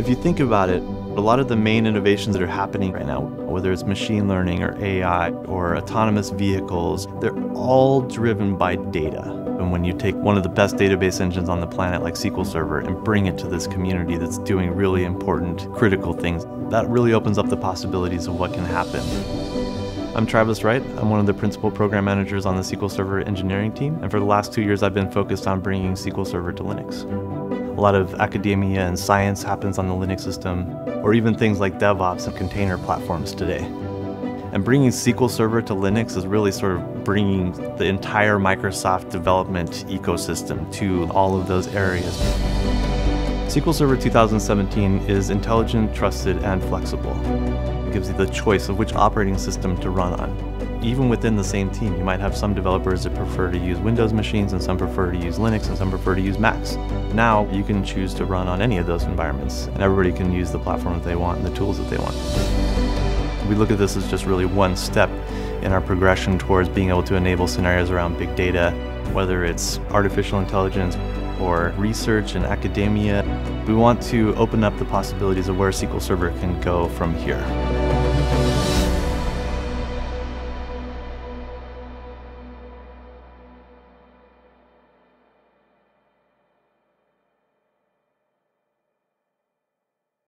If you think about it, a lot of the main innovations that are happening right now, whether it's machine learning or AI or autonomous vehicles, they're all driven by data. And when you take one of the best database engines on the planet like SQL Server and bring it to this community that's doing really important, critical things, that really opens up the possibilities of what can happen. I'm Travis Wright. I'm one of the principal program managers on the SQL Server engineering team, and for the last 2 years I've been focused on bringing SQL Server to Linux. A lot of academia and science happens on the Linux system, or even things like DevOps and container platforms today. And bringing SQL Server to Linux is really sort of bringing the entire Microsoft development ecosystem to all of those areas. SQL Server 2017 is intelligent, trusted, and flexible. It gives you the choice of which operating system to run on. Even within the same team, you might have some developers that prefer to use Windows machines, and some prefer to use Linux, and some prefer to use Macs. Now, you can choose to run on any of those environments, and everybody can use the platform that they want and the tools that they want. We look at this as just really one step in our progression towards being able to enable scenarios around big data, whether it's artificial intelligence or research and academia. We want to open up the possibilities of where SQL Server can go from here.